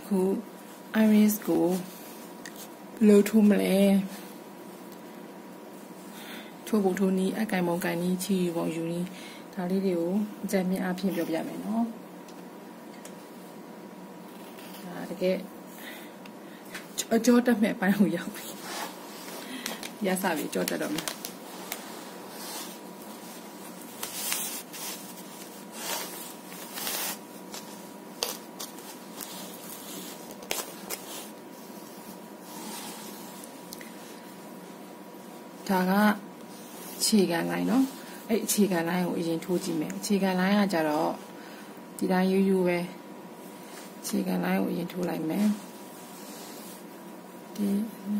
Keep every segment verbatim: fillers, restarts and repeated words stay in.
အခု iris ကိုဘယ်လိုထိုးမလဲထိုးပုံထိုးနည်းအကင်ပုံကင်နည်းချီပုံယူနည်းဒါလေးတွေကိုအကြံဉာဏ်အဖြစ်ပြောပြမယ်နော်ဒါတကယ်အကျော်တက်မဲ့အပိုင်းကိုရောက်ပြီရစပြီကြောတက်တော့မယ်ဒါကခြေခံလိုင်းနော်အဲ့အခြေခံလိုင်းကိုအရင်ထိုးကြည့်မယ်အခြေခံလိုင်းကကြတော့ဒီတိုင်းရိုးရိုးပဲအခြေခံလိုင်းကိုအရင်ထိုးလိုက်မယ်ဒီ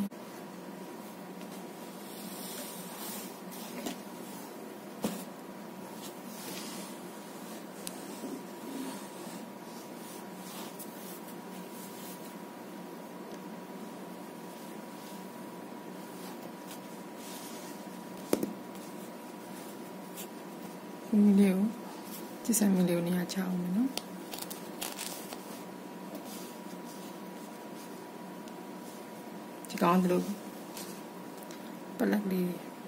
မီလေးကိုဒီစံမီလေးကိုနေရာချအောင်မယ်နော်ဒီကောင်တလို့ပလက်လေး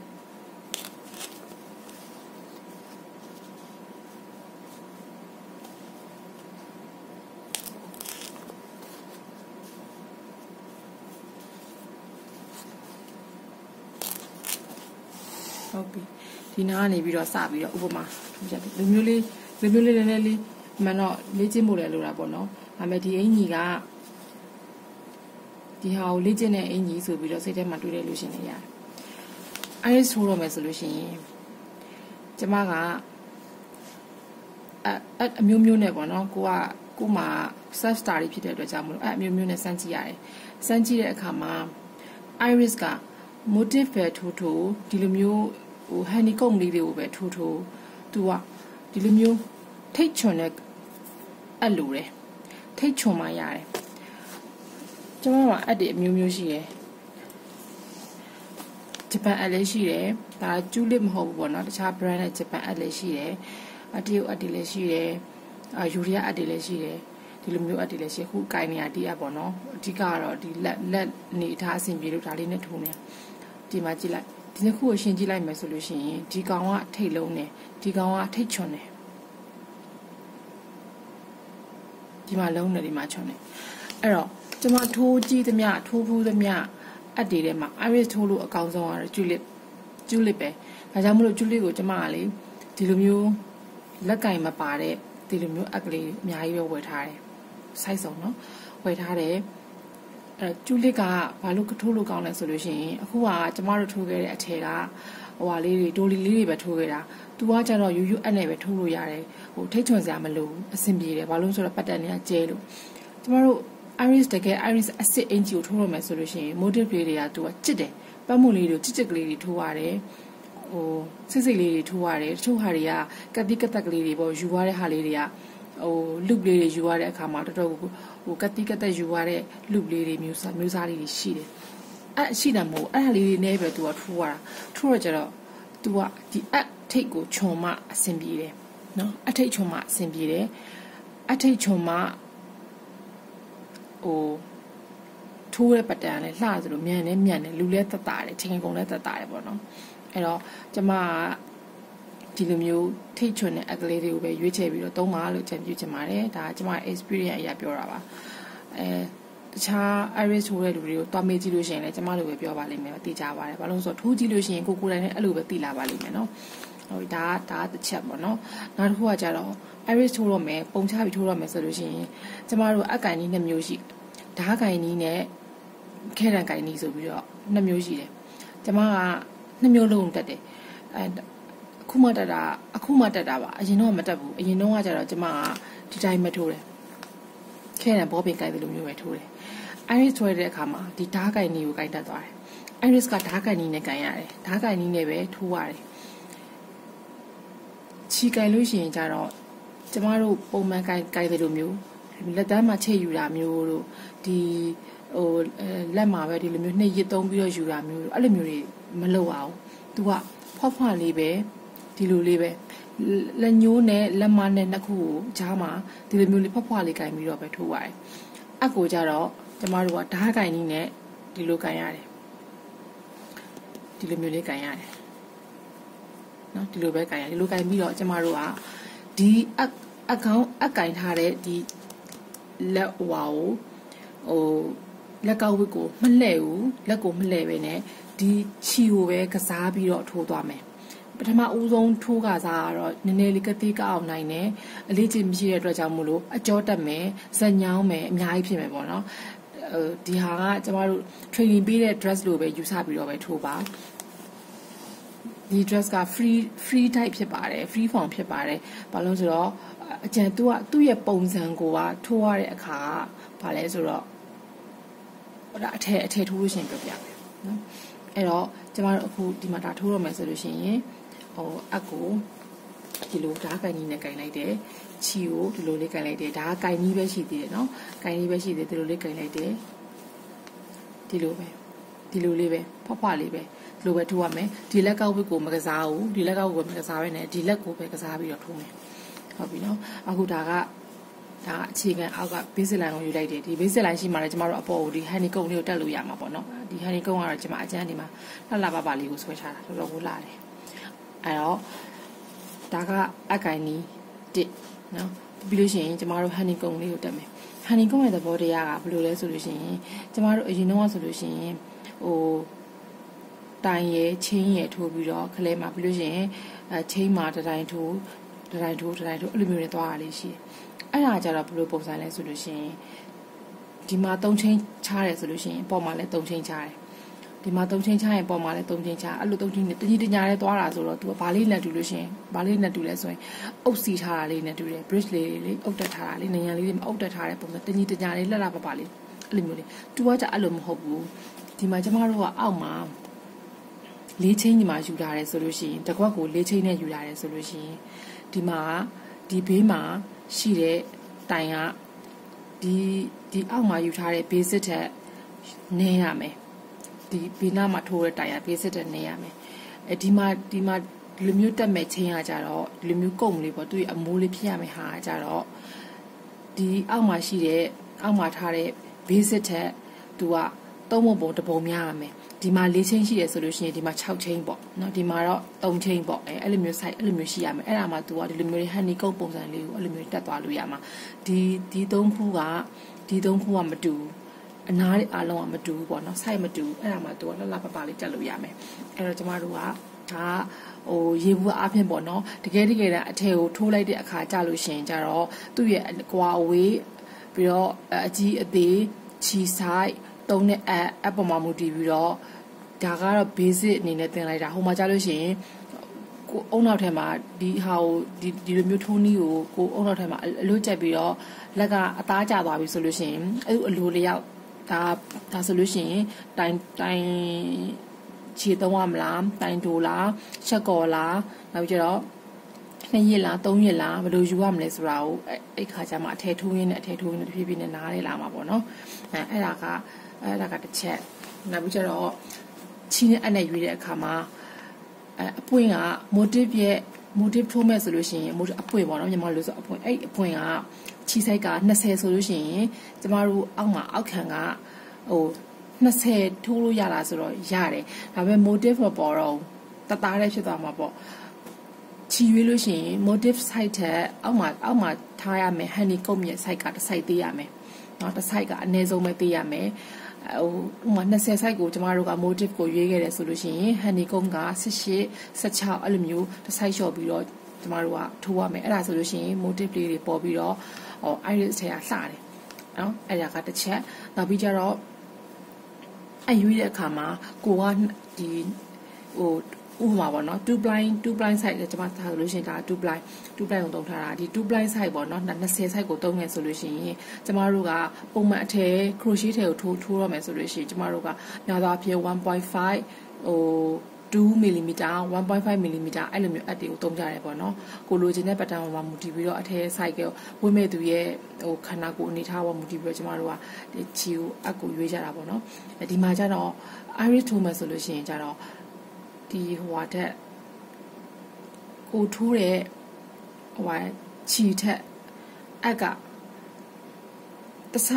ဟုတ်ပြီဒီနာကနေပြီးတော့စပြီးတော့ဥပမာလူမျိုးလေးလူမျိုးလေးနည်းနည်းလေးမှန်တော့လေ့ကျင့်ဖို့လည်းလိုတာပေါ့နော်ဒါပေမဲ့ဒီအင်ကြီးကဒီဟာကိုလေ့ကျင့်တဲ့အင်ကြီးဆိုပြီးတော့စိတ်ထဲမှာတွေးရလို့ရှင်နေရတယ်အဲဒါဆိုတော့မယ်ဆိုလို့ရှိရင်ကျမကအအမျိုးမျိုးနဲ့ပေါ့နော်ကိုကကိုမှ self study ဖြစ်တဲ့အတွက်ကြောင့်မလို့အမျိုးမျိုးနဲ့စမ်းကြည့်ရတယ်စမ်းကြည့်တဲ့အခါမှာ iris က motif ပဲထိုးထိုးဒီလိုမျိုးဟို honeycomb လေးတွေကိုပဲထိုးထိုးသူကဒီလိုမျိုးထိတ်ချွန်တဲ့အလိုတယ်ထိတ်ချွန်မှရတယ်ကျွန်တော်ကအက်တွေအမျိုးမျိုးရှိတယ်ဂျပန်အက်လေးရှိတယ်ဒါကျူလစ်မဟုတ်ဘူးပေါ့နော်တခြား brand နဲ့ဂျပန်အက်လေးရှိတယ်အတရုတ်အက်တွေလည်းရှိတယ်အာယူရီးယားအက်တွေလည်းရှိတယ်ဒီလိုမျိုးအက်တွေလည်းရှိခုကိုင်နေရတီးအက်ပေါ့နော်အဓိကကတော့ဒီလက်လက်နေထားအဆင်ပြေလို့ဒါလေးနဲ့ထိုးနေဒီမှာကြည့်လိုက်ဒီနှစ်ခုကိုရှင်းကြည့်လိုက်မယ်ဆိုလို့ရှိရင်ဒီကောင်ကထိတ်လုံးတယ်ဒီကောင်ကထိတ်ချွန်တယ်ဒီမှာလုံးတယ်ဒီမှာချွန်တယ်အဲ့တော့ကျွန်မထိုးကြည့်သမျှထိုးဖူးသမျှအက်တွေထဲမှာ iris ထိုးလို့အကောင်းဆုံးကတော့ tulip tulip ပဲဒါကြောင့်မလို့ tulip ကိုကျွန်မကလေဒီလိုမျိုးလက်ကင်မပါတဲ့ဒီလိုမျိုးအက်ကလေးအများကြီးပဲဝယ်ထားတယ်စိုက်စုံနော်ဝယ်ထားတယ်အဲကျူလစ်ကဘာလို့ထိုးလို့ကောင်းလဲဆိုလို့ရှိရင်အခုကကျမတို့ထိုးခဲ့တဲ့အထည်ကဟိုဟာလေးတွေဒိုလီလေးတွေပဲထိုးခဲ့တာသူကကျတော့ယူယူအက်နဲ့ပဲထိုးလို့ရတယ်ဟိုထိတ်ချွန်စရာမလိုဘူးအဆင်ပြေတယ်ဘာလို့ဆိုတော့ပတ်တန်တွေကကျဲလို့ကျမတို့ iris တကယ် iris အစစ်အင်ဂျီကိုထိုးရမယ်ဆိုလို့ရှိရင် motif လေးတွေကသူကချစ်တယ်ပတ်မှုလေးတွေချစ်ချစ်ကလေးတွေထိုးရတယ်ဟိုစစ်စစ်လေးတွေထိုးရတယ်တချို့ဟာတွေကကတိကတက်ကလေးတွေပေါ့ယူရတဲ့ဟာလေးတွေကဟို loop လေးတွေယူရတဲ့အခါမှာတော်တော်ဟိုကတိကတက်ယူရတဲ့ loop လေးတွေမျိုးစားမျိုးစားလေးတွေရှိတယ်အဲ့ရှိတာမဟုတ်အဲ့ဟာလေးတွေနဲ့ပဲသူကထိုးရတာထိုးရကြတော့သူကဒီအထိတ်ကိုခြုံမှအဆင်ပြေတယ်နော်အထိတ်ခြုံမှအဆင်ပြေတယ်အထိတ်ခြုံမှဟိုထိုးရပတ်တန်လည်းလှဆိုလို့မြန်လည်းမြန်တယ်လူလည်းတက်တာတယ်ချင်းကုန်လည်းတက်တာတယ်ပေါ့နော်အဲ့တော့ကျမကဒီလိုမျိုးထိတ်ချွန်တဲ့အကလေးတွေကိုပဲရွေးချယ်ပြီးတော့သုံးပါလို့ကြံပြချင်ပါတယ်ဒါကကျမ experience အရာပြောတာပါအဲတခြား iris ထိုးတဲ့လူတွေကိုတွားမေးကြည့်လို့ရှိရင်လည်းကျမတို့ပဲပြောပါလိမ့်မယ်သိကြပါတယ်ဘာလို့ဆိုတော့ထိုးကြည့်လို့ရှိရင်ကိုကိုယ်တိုင်လည်းအဲ့လိုပဲသိလာပါလိမ့်မယ်နော်ဟိုဒါဒါတစ်ချက်ပေါ့နော်နောက်တစ်ခုကကြတော့ iris ထိုးတော့မယ်ပုံချပြီးထိုးတော့မယ်ဆိုလို့ရှိရင်ကျမတို့အကင်နည်းနှစ်မျိုးရှိဓာတ်ကင်နည်းနဲ့ခဲတံကင်နည်းဆိုပြီးတော့နှစ်မျိုးရှိတယ်ကျမကနှစ်မျိုးလုံးတက်တယ်အဲအခုမှတက်တာအခုမှတက်တာပါအရင်တော့မတက်ဘူးအရင်တော့ကကြတော့ကျမကဒီတိုင်းမထိုးတယ်ခဲတံဘောပင်ကင်တယ်လိုမျိုးပဲထိုးတယ် iris ထိုးတဲ့အခါမှာဒီဓာတ်ကင်နည်းကိုကင်တက်သွားတယ် iris ကဓာတ်ကင်နည်းနဲ့ကင်ရတယ်ဓာတ်ကင်နည်းနဲ့ပဲထိုးရတယ်ချီကင်လို့ရှိရင်ကြတော့ကျမတို့ပုံမှန်ကင်ကင်တယ်လိုမျိုးလက်သားမှာချိန်ယူတာမျိုးတို့ဒီဟိုလက်မှာပဲဒီလိုမျိုးနှိပ်ရစ်သုံးပြီးတော့ယူတာမျိုးတို့အဲ့လိုမျိုးတွေမလုပ်အောင်သူကဖွားဖွားလေးပဲဒီလိုလေးပဲလက်ညိုးနဲ့လက်မနဲ့နှစ်ခုကိုဂျားမှာဒီလိုမျိုးလေးဖွားဖွားလေးကင်ပြီးတော့ပဲထိုးရတယ်အကိုကြတော့ကျမတို့ကဓာတ်ကင်နည်းနဲ့ဒီလိုကင်ရတယ်ဒီလိုမျိုးလေးကင်ရတယ်နော်ဒီလိုပဲကင်ရဒီလိုကင်ပြီးတော့ကျမတို့ကဒီအအကောင်အကင်ထားတဲ့ဒီလက်ဝါကိုဟိုလက်ကောက်ဝစ်ကိုမလှဲ့ဘူးလက်ကိုမလှဲ့ပဲနဲ့ဒီချီကိုပဲကစားပြီးတော့ထိုးသွားမယ်ပထမဦးဆုံးထိုးကစားကတော့နည်းနည်းလေးကတိကအောင်နိုင်တယ်အလေးချိန်မရှိတဲ့အတွက်ကြောင့်မို့လို့အကြောတက်မယ်ဇက်ညောင်းမယ်အများကြီးဖြစ်မယ်ပေါ့နော်ဒီဟာကကျမတို့ training ပေးတဲ့ dress လို့ပဲယူဆပြီးတော့ပဲထိုးပါဒီ dress က free free type ဖြစ်ပါတယ် free form ဖြစ်ပါတယ်ဘာလို့ဆိုတော့အကျန်သူကသူ့ရဲ့ပုံစံကိုကထိုးရတဲ့အခါကဘာလဲဆိုတော့ဟိုဒါအထည်အထည်ထိုးလို့ရှိရင်ပြပြမယ်နော်အဲ့တော့ကျမတို့အခုဒီမှာဒါထိုးရမယ်ဆိုလို့ရှိရင်ဟိုအကိုဒီလိုဓာတ်ကန်ကြီးနဲ့ကင်လိုက်တယ်ချီကိုဒီလိုလေးကင်လိုက်တယ်ဒါကကင်ကြီးပဲရှိသေးတယ်နော်ကင်ကြီးပဲရှိသေးတယ်ဒီလိုလေးကင်လိုက်တယ်ဒီလိုပဲဒီလိုလေးပဲဖွားဖွားလေးပဲဒီလိုပဲထိုးရမယ်ဒီလက်ကောက်ဝစ်ကိုမကစားဘူးဒီလက်ကောက်ကိုမကစားဘဲနဲ့ဒီလက်ကိုပဲကစားပြီးတော့ထိုးမယ်ဟုတ်ပြီနော်အခုဒါကဒါအခြေခံအောက်က basic line ကိုယူလိုက်တယ်ဒီ basic line ရှိမှလည်းကျမတို့အပေါ်ကိုဒီ honeycomb လေးကိုတက်လို့ရမှာပေါ့နော်ဒီ honeycomb ကတော့ကျမအကျန်းဒီမှာလှလှပပလေးကိုဆွဲထားတာတော်တော်ကိုလှတယ်အဲ့တော့ဒါကအကိုင်နီတစ်နော်ပြီးလို့ရှိရင်ကျမတို့ honeycomb လေးကိုတက်မယ် honeycomb ရဲ့သဘောတရားကဘယ်လိုလဲဆိုလို့ရှိရင်ကျမတို့အရင်တော့ဆိုလို့ရှိရင်ဟိုတိုင်ရဲ့ချင်းရဲ့ထိုးပြီးတော့ခလဲမှာပြီးလို့ရှိရင်အဲချင်းမှာတတိုင်းထိုးတတိုင်းထိုးတတိုင်းထိုးအဲ့လိုမျိုးတွေသွားရလေးရှိတယ်အဲ့ဒါကြတော့ဘယ်လိုပုံစံလဲဆိုလို့ရှိရင်ဒီမှာသုံးချင်းချားတယ်ဆိုလို့ရှိရင်အပေါ်မှာလည်းသုံးချင်းချားတယ်ဒီမှာသုံးချင်းချားရင်ပေါ်မှာလည်းသုံးချင်းချားအဲ့လိုသုံးချင်းနဲ့တကြီးတညာလေးသွားတာဆိုတော့ तू ဘာလေးနဲ့တူလို့ရှိရင်ဘာလေးနဲ့တူလဲဆိုရင်အုပ်စီထားတာလေးနဲ့တူတယ် bridge လေးလေးအုပ်တက်ထားတာလေးနေရန်လေးတွေအုပ်တက်ထားတဲ့ပုံစံတကြီးတညာလေးလှလှပပလေးအဲ့လိုမျိုးလေး तू ကကြအဲ့လိုမဟုတ်ဘူးဒီမှာကျမတို့ကအောက်မှာလေးချင်းညီမှာယူထားတယ်ဆိုလို့ရှိရင်တကွက်ကိုလေးချင်းနဲ့ယူထားတယ်ဆိုလို့ရှိရင်ဒီမှာဒီဘေးမှာရှိတဲ့တိုင်ကဒီဒီအောက်မှာယူထားတဲ့ basic ထက်နည်းရမယ်ဒီဘေးနားမှာထိုးတဲ့တိုင်က basic ထက်နည်းရမယ်အဲဒီမှာဒီမှာဒီလိုမျိုးတက်မဲ့ချင်းကကြတော့ဒီလိုမျိုးကုံလေးပေါ့သူ့ရဲ့အမိုးလေးဖြစ်ရမယ်ဟာကြတော့ဒီအောက်မှာရှိတဲ့အောက်မှာထားတဲ့ basic ထက်သူကသုံးပုံပုံတစ်ပုံများရမယ်ဒီမှာ၄ချင်းရှိတယ်ဆိုလို့ရှိရင်ဒီမှာ၆ချင်းပေါ့နော်ဒီမှာတော့၃ချင်းပေါ့အဲအဲ့လိုမျိုး site အဲ့လိုမျိုးရှိရမယ်အဲ့ဒါမှ तू ကဒီလိုမျိုး honeycomb ပုံစံလေးကိုအဲ့လိုမျိုးတက်သွားလို့ရမှာဒီဒီသုံးခုကဒီသုံးခုကမတူအနားအားလုံးကမတူဘူးပေါ့နော် site မတူအဲ့ဒါမှ तू ကလှလှပပလေးတက်လို့ရမယ်အဲ့တော့ကျမတို့ကဒါဟိုရေဘူးအားဖြင့်ပေါ့နော်တကယ်တကယ်တမ်းအထည်ကိုထိုးလိုက်တဲ့အခါကြလို့ရှိရင်ကြတော့သူ့ရဲ့ကွာအဝေးပြီးတော့အကြီးအသေးချီ siteသုံးတဲ့အအပေါ်မှာမူတည်ပြီးတော့ဒါကတော့ basic အနေနဲ့သင်လိုက်တာဟိုမှာကြားလို့ရှိရင်ကိုအုံနောက်ထဲမှာဒီဟာကိုဒီဒီလိုမျိုးထိုးနီးကိုကိုအုံနောက်ထဲမှာအလွတ်ကျက်ပြီးတော့လက်ကအသားကျသွားပြီဆိုလို့ရှိရင်အဲ့အလိုလျောက်ဒါဒါဆိုလို့ရှိရင်တိုင်တိုင်ခြေသုံးရမလားတိုင်တိုလားရှက်ကော်လားနောက်ကြတော့နှစ်ရက်လားသုံးရက်လားဘယ်လိုယူရမလဲဆိုတာကိုအဲ့ခါကျမှအထည်ထိုးရင်းနဲ့အထည်ထိုးရင်းနဲ့တဖြည်းဖြည်းနဲ့နားရလာမှာပေါ့နော်အဲအဲ့ဒါကအဲ့ဒါကတစ်ချက်နောက်ပြီးကျတော့ချီးနဲ့အနဲ့ရွေးတဲ့အခါမှာအဲအပွင့်က motive ရဲ့ motive ထိုးမဲ့ဆိုလို့ရှိရင် motive အပွင့်ပေါ့နော်မြန်မာလိုဆိုအပွင့်အဲ့အပွင့်ကချီးဆိုင်ကနှစ်ဆယ်ဆိုလို့ရှိရင်ကျမတို့အောက်မှာအောက်ခံကဟိုနှစ်ဆယ်ထိုးလို့ရတာဆိုတော့ရတယ်ဒါပေမဲ့ motive မပေါ်တော့တသားလေးဖြစ်သွားမှာပေါ့ချီရွေးလို့ရှိရင် motive site ထက်အောက်မှာအောက်မှာထားရမယ် honeycomb ရဲ့ site ကတစ် site သေးရမယ်เนาะတစ် site ကအနည်းဆုံးပဲသေးရမယ်ဟိုဥမာနှစ်ဆယ် site ကိုကျမတို့က motive ကိုရွေးခဲ့တယ်ဆိုလို့ရှိရင် honeycomb က၁၈ ၁၆အဲ့လိုမျိုးတစ် site လျှော့ပြီးတော့ကျမတို့ကထိုးရမယ်အဲ့ဒါဆိုလို့ရှိရင် motive လေးတွေပေါ်ပြီးတော့ဟို iris ထဲကလှတယ်เนาะအဲ့ဒါကတစ်ချက်နောက်ပြီးကြတော့အရွေးတဲ့အခါမှာကိုကဒီဟိုဥပမာပေါ့နော်two blind two blind site လည်းကျွန်မထားလို့ရှိရင်ဒါ two blind two blind ကိုသုံးထားတာဒီ two blind site ပေါ့နော်၂၀ site ကိုသုံးနေဆိုလို့ရှိရင်ကျမတို့ကပုံမှန်အထည် crochet ထည်ကိုထိုးထိုးရမယ်ဆိုလို့ရှိရင်ကျမတို့ကများသောအားဖြင့်one point fiveဟိုtwo millimeter one point five millimeter အဲ့လိုမျိုးအပ်တွေကိုသုံးကြရတယ်ပေါ့နော်ကိုလိုချင်တဲ့ pattern ပေါ်မှာမူတည်ပြီးတော့အထည် site ကိုဝိမဲ့သူရဲ့ဟိုခန္ဓာကိုယ်အနေထားပေါ်မူတည်ပြီးတော့ကျမတို့ကဒီချီကိုအပ်ကိုရွေးကြတာပေါ့နော်ဒီမှာကျတော့ iris ထိုးမယ်ဆိုလို့ရှိရင်ကျတော့ဒီဟိုဟာတက်ကိုထိုးတဲ့ဟိုဟာချီထက်အက်ကတစ်ဆိုင်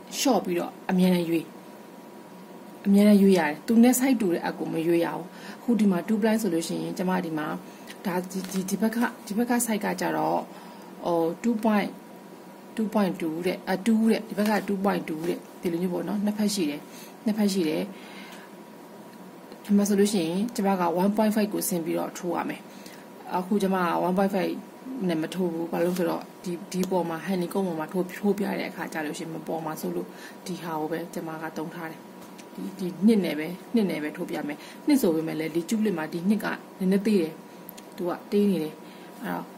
short ပြီးတော့အမြဲတမ်းရွေးအမြဲတမ်းရွေးရတယ်သူနဲ့ site တူတဲ့အကူမရွေးရအောင်အခုဒီမှာ two blind ဆိုလို့ရှိရင်ကျမဒီမှာဒါဒီဒီဘက်ကဒီဘက်က site ကကြတော့ဟိုtwo point two point two တဲ့အtwoတဲ့ဒီဘက်ကtwo point twoတဲ့ဒီလိုမျိုးပေါ့နော်နှစ်ဖက်ရှိတယ်နှစ်ဖက်ရှိတယ်ဒီမှာဆိုလို့ရှိရင်ကျမကone point fiveကိုဆင်းပြီးတော့ထိုးရမယ်အခုကျမကone point fiveနဲ့မထိုးဘူးဘာလို့ဆိုတော့ဒီဒီပေါ်မှာ honeycomb ပေါ်မှာထိုးထိုးပြတဲ့အခါကြာလို့ရှိရင်မပေါ်မှာဆိုလို့ဒီဟာကိုပဲကျမကတုံးထားတယ်ဒီဒီနှစ်နဲ့ပဲနှစ်နဲ့ပဲထိုးပြမယ်နှစ်ဆိုပေမဲ့လည်းဒီကျူလစ်မှာဒီနှစ်ကနည်းနည်းသေးတယ်သူကတေးနေတယ်အဲ့တော့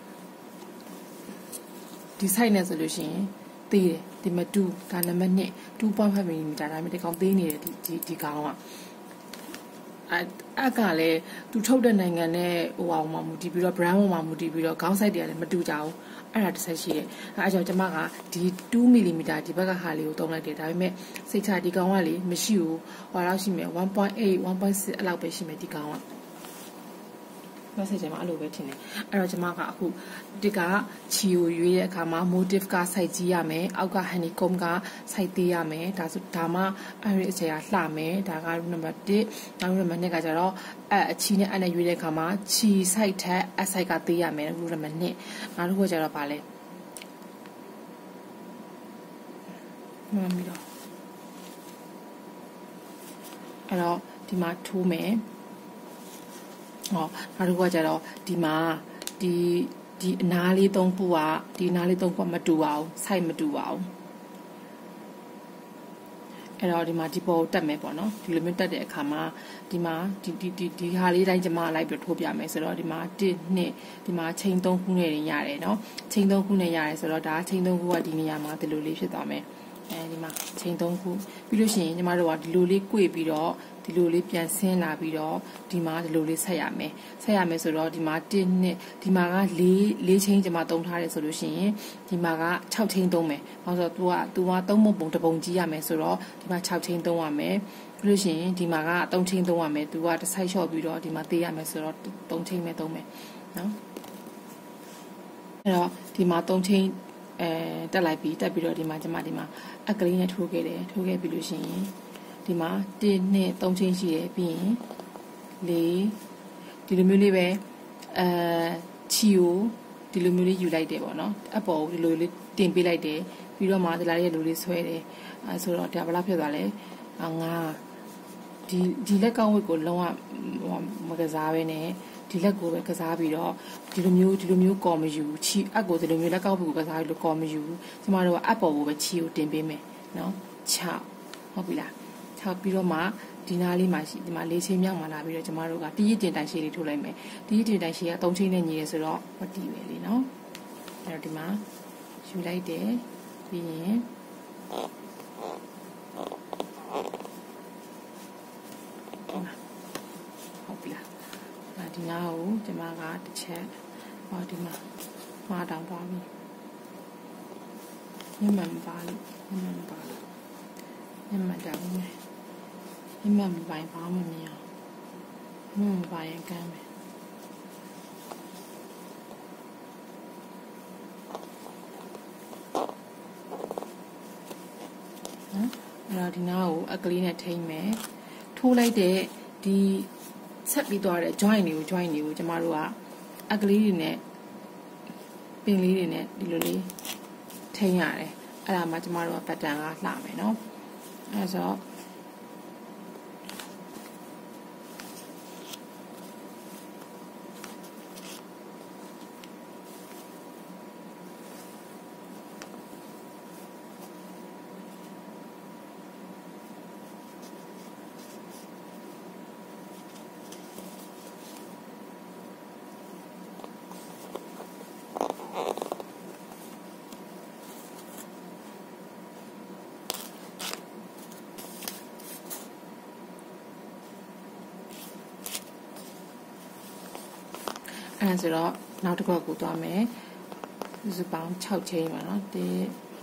ဒီ site နဲ့ဆိုလို့ရှိရင်သေးတယ်ဒီမှာtwoဒါနံပါတ်two two point five millimeter ဒါပေမဲ့ဒီကောင်သေးနေတယ်ဒီဒီဒီကောင်ကအဲ့အကလည်းသူထုတ်တဲ့နိုင်ငံနဲ့ဟိုအောင်မှမူတည်ပြီးတော့ brand ပေါ်မှာမူတည်ပြီးတော့ခေါင်း site တွေကလည်းမတူကြဘူးအဲ့ဒါတစ်ဆက်ရှိတယ်အဲ့ကြောင့်ကျမကဒီtwo millimeter ဒီဘက်ကဟာလေးကိုတုံးလိုက်တယ်ဒါပေမဲ့စိတ်ချဒီကောင်ကလေမရှိဘူးဟိုလောက်ရှိမယ်one point eight one point six အဲ့လောက်ပဲရှိမယ်ဒီကောင်ကမဆက်ချင်မှာအဲ့လိုပဲထင်တယ်အဲ့တော့ကျမကအခုဒီကချီကိုရွေးတဲ့အခါမှာ motif က site ကြီးရမယ်အောက်က honeycomb က site သေးရမယ်ဒါဆိုဒါမှအဲ့ဒီအချိန်ကလှမယ်ဒါက room number one နောက် room number two ကကြတော့အဲ့အချီနဲ့အဲ့နဲ့ရွေးတဲ့အခါမှာချီ site ထက်အ site ကသေးရမယ် room number two နောက်တစ်ခုကျတော့ဗာလဲမှန်ပြီတော့အဲ့တော့ဒီမှာထိုးမယ်ဟောနောက်တစ်ခုကကြတော့ဒီမှာဒီဒီအနားလေးသုံးခုကဒီအနားလေးသုံးခုကမတူပါဘူး site မတူပါဘူးအဲ့တော့ဒီမှာဒီပေါ်တက်မယ်ပေါ့နော်ဒီလိုမျိုးတက်တဲ့အခါမှာဒီမှာဒီဒီဒီဒီဟာလေးတိုင်းကျမလိုက်ပြီးထိုးပြမယ်ဆိုတော့ဒီမှာone twoဒီမှာချိန်သုံးခုနဲ့ရတယ်နော်ချိန်သုံးခုနဲ့ရတယ်ဆိုတော့ဒါချိန်သုံးခုကဒီနေရာမှာဒီလိုလေးဖြစ်သွားမယ်အဲဒီမှာချိန်သုံးခုပြီးလို့ရှိရင်ညီမတို့ကဒီလိုလေး꿰ပြီးတော့ဒီလိုလေးပြန်ဆင်းလာပြီးတော့ဒီမှာဒီလိုလေးဆက်ရမယ်ဆက်ရမယ်ဆိုတော့ဒီမှာone twoဒီမှာကfour fourချိန်ကျမသုံးထားတယ်ဆိုလို့ရှိရင်ဒီမှာကsixချိန်သုံးမယ်ဘာလို့ဆိုတော့ तू က तू ကသုံးပုံပုံတစ်ပုံကြီးရမယ်ဆိုတော့ဒီမှာsixချိန်သုံးရမယ်ပြီးလို့ရှိရင်ဒီမှာကthreeချိန်သုံးရမယ် तू ကတစ်ဆိုင်လျှော့ပြီးတော့ဒီမှာသေးရမယ်ဆိုတော့threeချိန်ပဲသုံးမယ်နော်အဲ့တော့ဒီမှာthreeချိန်အဲတက်လိုက်ပြီးတက်ပြီးတော့ဒီမှာကျမဒီမှာအကလေးနဲ့ထိုးခဲ့တယ်ထိုးခဲ့ပြီးလို့ရှိရင်ဒီမှာone two threeချိန်ရှိတယ်ပြီးရင်fourဒီလိုမျိုးလေးပဲအဲချီကိုဒီလိုမျိုးလေးယူလိုက်တယ်ပေါ့နော်အပေါ်ကိုဒီလိုလေးတင်ပေးလိုက်တယ်ပြီးတော့မှဒီလာလေးလိုလေးဆွဲတယ်အဲဆိုတော့ဒါဘယ်လောက်ဖြစ်သွားလဲငါဒီဒီလက်ကောင်းဝတ်ကိုလုံးဝမကစားပဲနဲ့ဒီလက်ကိုပဲကစားပြီးတော့ဒီလိုမျိုးဒီလိုမျိုးကော်မယူချီအက်ကိုဒီလိုမျိုးလက်ကောက်ကိုကစားပြီးလို့ကော်မယူကျမတို့ကအပေါ်ကိုပဲချီကိုတင်ပေးမယ်နော်sixဟုတ်ပြီလားsixပြီးတော့မှဒီနားလေးမှာရှိဒီမှာ၄ချိန်မြောက်မှာလာပြီးတော့ကျမတို့ကတီးရတင်တိုင်ရှည်လေးထိုးလိုက်မယ်တီးရတင်တိုင်ရှည်ကthreeချိန်နဲ့ညီရဲဆိုတော့မတီးပဲလေနော်အဲ့တော့ဒီမှာယူလိုက်တယ်ပြီးရင်ဟုတ်ပြီလားဒီနားကိုကျမကတစ်ချက်ဟောဒီမှာမှားတောင်သွားပြီညမှန်ပါလို့ညမှန်ပါလို့ညမှန်တောင်မယ်ညမှန်ပိုင်ပါမမြင်အောင်ညမှန်ပိုင်ကမ်းမယ်နော်အဲ့တော့ဒီနားကိုအကလေးနဲ့ထိမ့်မယ်ထိုးလိုက်တဲ့ဒီဆက်ပြီးသွားတဲ့ join တွေကို join တွေကိုကျမတို့ကအကလေးတွေနဲ့ပင်လေးတွေနဲ့ဒီလိုလေးထိန်းရတယ်အဲ့ဒါမှကျမတို့က pattern ကလှမယ်နော်အဲ့ဆို အဲ့ဆိုတော့နောက်တစ်ခုကိုသွားမယ်စုပေါင်းsixချိန်ပါနော်one two three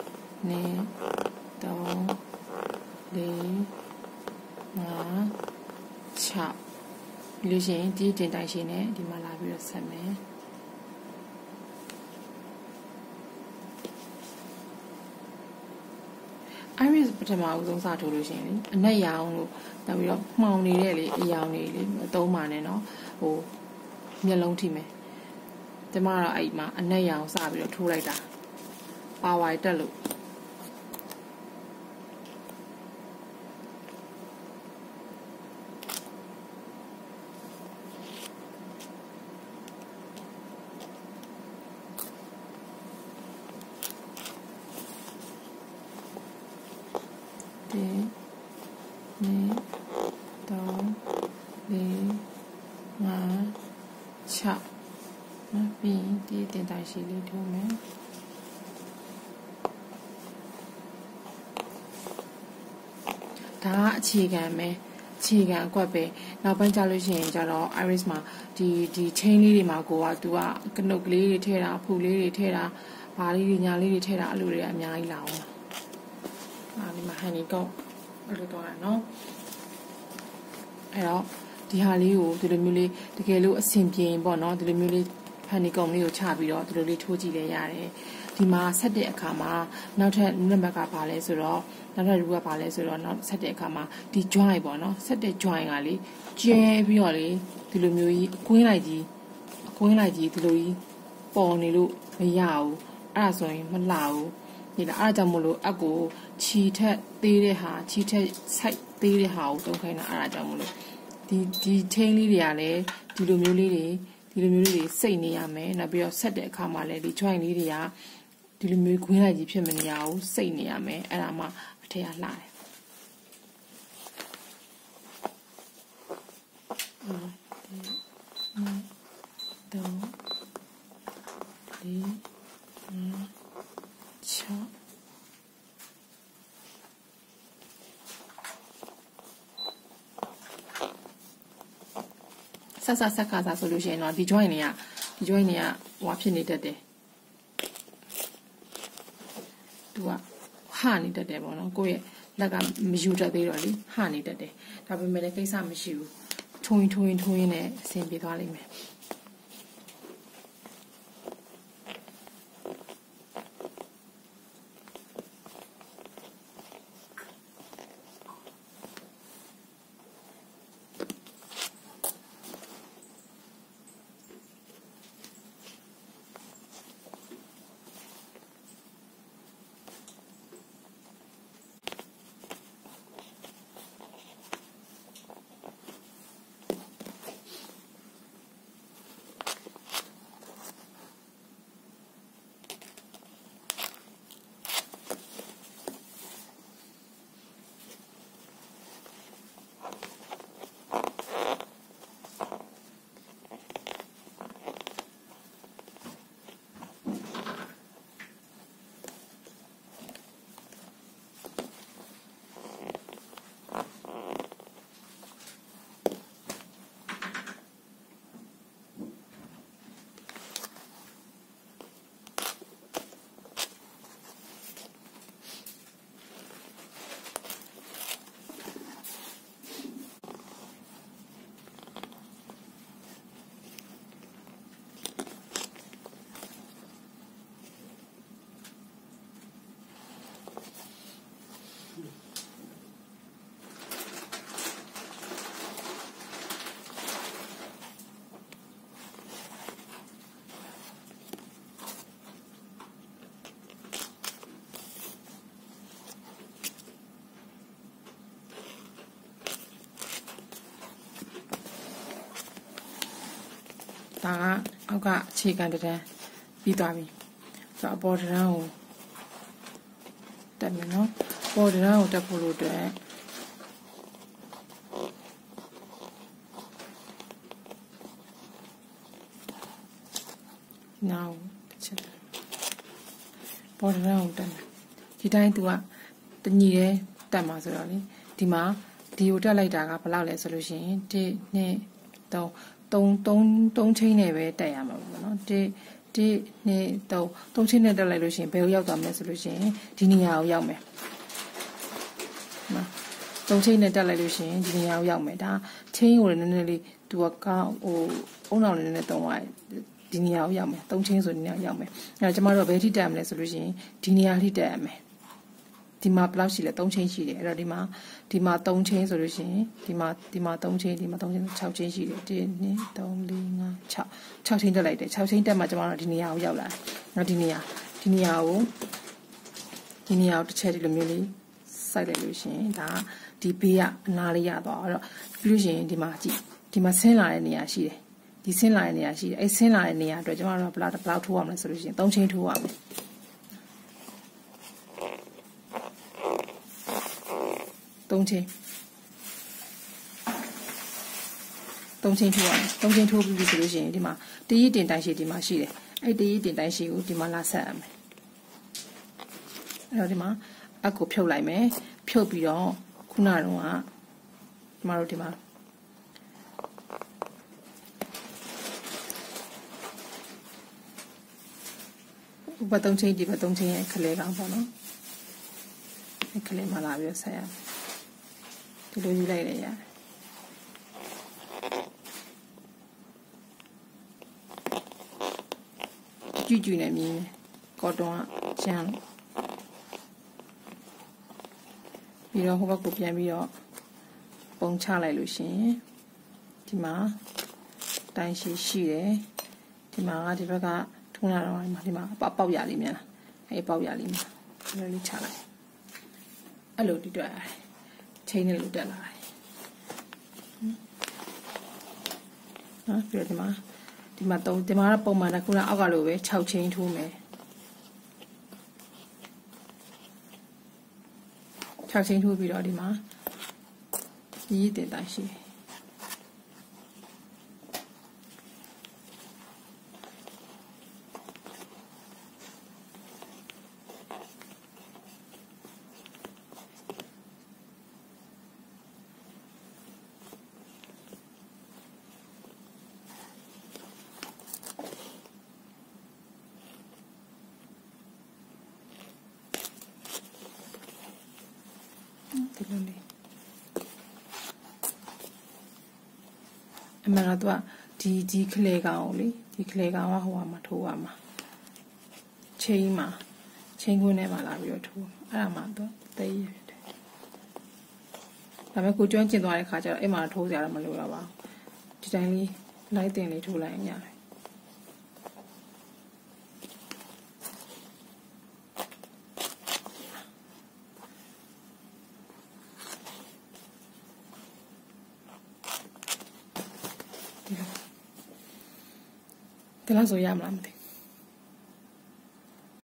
four five sixပြီးလို့ရှိရင်ဒီတင်တိုင်ရှင်နဲ့ဒီမှာလာပြီးတော့ဆက်မယ် iris ပထမဦးဆုံးစထိုးလို့ရှိရင်လေအနက်ရောင်လို့နောက်ပြီးတော့မှောင်နေတဲ့လေအရောင်တွေလေအသုံးပါနဲ့နော်ဟိုမျက်လုံးထိမယ်ကျမကတော့အဲ့မှာအနက်ရောင်စပြီးတော့ထိုးလိုက်တာပါဝါတက်လို့ဒီနေတော့လေငါချနော်ပြီးဒီတင်တိုင်းရှိလေးထိုးမယ်ဒါအခြေခံပဲအခြေခံအကွက်ပဲနောက်ပိုင်းကြလို့ရှိရင်ကျတော့ iris မှာဒီဒီ chain လေးတွေမှာကိုက तू ကကနုတ်ကလေးတွေထည့်တာဖူလေးတွေထည့်တာဘာလေးတွေညာလေးတွေထည့်တာအဲ့လိုတွေအများကြီးလာအောင်အာဒီမှာ honey ကောအဲ့လိုတော့ရနော်အဲ့တော့ဒီဟာလေးကိုဒီလိုမျိုးလေးတကယ်လို့အဆင်ပြေပေါ့နော်ဒီလိုမျိုးလေး honey ကောလေးကိုချပြီးတော့ဒီလိုလေးထိုးကြည့်လဲရတယ်ဒီမှာဆက်တဲ့အခါမှာနောက်ထပ်နံပါတ်ကပါလဲဆိုတော့နောက်ထပ် rule ကပါလဲဆိုတော့နောက်ဆက်တဲ့အခါမှာဒီ join ပေါ့နော်ဆက်တဲ့ join ကလေကျဲပြီးတော့လေဒီလိုမျိုးကြီးအကွင်းလိုက်ကြီးအကွင်းလိုက်ကြီးဒီလိုကြီးပေါ်နေလို့မရဘူးအဲ့ဒါဆိုရင်မလှဘူးဒီလားအဲ့ဒါကြောင့်မို့လို့အကူခြီထက်သေးတဲ့ဟာခြီထက်ဆိုက်သေးတဲ့ဟာကိုတုံးခိုင်းတာအဲ့ဒါကြောင့်မို့လို့ဒီဒီချင်းလေးတွေကလည်းဒီလိုမျိုးလေးတွေဒီလိုမျိုးလေးတွေစိတ်နေရမယ်နောက်ပြီးတော့ဆက်တဲ့အခါမှာလည်းဒီ join လေးတွေကဒီလိုမျိုးခွင်းလိုက်ကြီးဖြစ်မနေရဘူးစိတ်နေရမယ်အဲ့ဒါမှအထက်ကလှတယ်တော့ဒီချောဆက်ဆက်ဆက်ခါစားဆိုလို့ရှိရင်တော့ဒီ join တွေကဒီ join တွေကဟွာဖြစ်နေတတ်တယ်သူကဟာနေတတ်တယ်ပေါ့နော်ကိုယ့်ရဲ့လက်ကမယူတတ်သေးတော့လေဟာနေတတ်တယ်ဒါပေမဲ့လည်းကိစ္စမရှိဘူးထိုးရင်ထိုးရင်ထိုးရင်လည်းအဆင်ပြေသွားလိမ့်မယ်ဒါကအောက်ကအခြေခံတန်းပြီးသွားပြီဆိုတော့အပေါ်တန်းကိုတက်မယ်နော်ပေါ်တန်းကိုတက်ဖို့လို့အတွက်နောက်တစ်ချက်ပေါ်တန်းကိုတက်မယ်ဒီတိုင်းသူကတညီတဲ့တက်မှာဆိုတော့လေဒီမှာဒီကိုတက်လိုက်တာကဘယ်လောက်လဲဆိုလို့ရှိရင်တစ် နှစ် သုံးသုံးသုံးသုံးချင်းနဲ့ပဲတက်ရမှာပေါ့နော်တစ်တစ်နှစ်သုံးသုံးချင်းနဲ့တက်လိုက်လို့ရှိရင်ဘယ်ကိုရောက်သွားမလဲဆိုလို့ရှိရင်ဒီနေရာကိုရောက်မယ်နော်သုံးချင်းနဲ့တက်လိုက်လို့ရှိရင်ဒီနေရာကိုရောက်မယ်ဒါချင်းကိုလည်းနည်းနည်းလေးသူကကောင်းဟိုအုံနောက်လေးနဲ့တုံးသွားဒီနေရာကိုရောက်မယ်သုံးချင်းဆိုဒီနေရာရောက်မယ်အဲတော့ကျမတို့ဘယ်ထိတက်မလဲဆိုလို့ရှိရင်ဒီနေရာထိတက်ရမယ်ဒီမှာဘယ်လောက်ရှိလဲသုံးချင်းရှိတယ်အဲ့တော့ဒီမှာဒီမှာသုံးချင်းဆိုလို့ရှိရင်ဒီမှာဒီမှာသုံးချင်းဒီမှာသုံးချင်း၆ချင်းရှိတယ်တစ်နှစ်သုံးလေးငါး၆၆ချင်းတက်လိုက်တယ်၆ချင်းတက်မှကျွန်တော်တို့ဒီနေရာကိုရောက်လာတယ်နော်ဒီနေရာဒီနေရာကိုဒီနေရာကိုတစ်ချက်ဒီလိုမျိုးလေးစိုက်လိုက်လို့ရှိရင်ဒါဒီဘေးကအနားလေးရသွားအဲ့တော့ပြီးလို့ရှိရင်ဒီမှာကြည့်ဒီမှာဆင်းလာတဲ့နေရာရှိတယ်ဒီဆင်းလာတဲ့နေရာရှိတယ်အဲ့ဆင်းလာတဲ့နေရာအတွက်ကျွန်တော်တို့ဘယ်လောက်ဘယ်လောက်ထိုးရမလဲဆိုလို့ရှိရင်သုံးချင်းထိုးရမယ်သုံးချင်းသုံးချင်းထိုးရတယ်သုံးချင်းထိုးပြီးပြီဆိုလို့ရှိရင်ဒီမှာတရည်တင်တိုင်းရှိဒီမှာရှိတယ်အဲ့တရည်တင်တိုင်းရှိကိုဒီမှာလာဆက်ရမယ်အဲ့တော့ဒီမှာအကိုဖြုတ်လိုက်မယ်ဖြုတ်ပြီးတော့ခုနကတော့ကျမတို့ဒီမှာဥပသုံးချင်းဒီဘသုံးချင်းရဲ့ခလဲကောင်ပေါ့နော်အဲ့ခလဲမှာလာပြီးဆက်ရမယ်ဒီလိုယူလိုက်ရရတယ်ကြွကြွနဲ့မြင်းကော်တွန်းကကျန်းပြီးတော့ဟိုဘက်ကိုပြန်ပြီးတော့ပုံချလိုက်လို့ရှင်ဒီမှာတိုင်းရှိရှိတယ်ဒီမှာကဒီဘက်ကထုံးလာတော့ဒီမှာပေါက်ပေါက်ရလိမ့်မယ်လားအဲ့ပေါက်ရလိမ့်မယ်ဒီလိုလေးချလိုက်အဲ့လိုတိတွက်ရတယ်ချိန်နဲ့လို့တက်လာတယ်နော်ပြီးတော့ဒီမှာဒီမှာသုံးဒီမှာကပုံမှန်ကခုနအောက်ကလိုပဲ၆ချင်းထိုးမယ်၆ချင်းထိုးပြီးတော့ဒီမှာရည်တင်တိုင်းရှိဒီလိုလေးအမှန်ကတော့ဒီဒီခလေကောင်ကိုလေဒီခလေကောင်ကဟိုမှာထိုးရမှာချိန်မှာချိန်ခွင်းထဲမှာလာပြီးတော့ထိုးအဲ့ဒါမှတော့သိရတယ်ဒါပေမဲ့ကိုကျွမ်းကျင်သွားတဲ့ခါကျတော့အဲ့မှာထိုးစရာတော့မလိုတော့ပါဘူးဒီတိုင်းလေးလိုက်တင်လေးထိုးလိုက်ရင်ရတယ်ဒီလောက်ဆိုရမလားမသိ